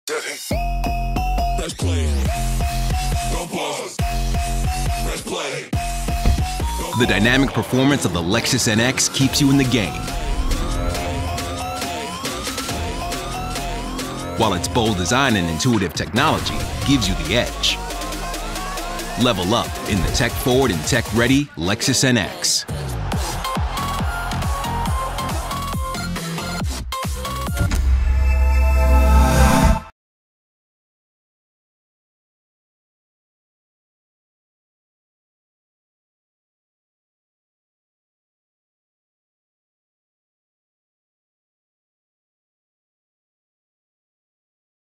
Press play. Don't pause. Press play. The dynamic performance of the Lexus NX keeps you in the game, while its bold design and intuitive technology gives you the edge. Level up in the tech-forward and tech-ready Lexus NX.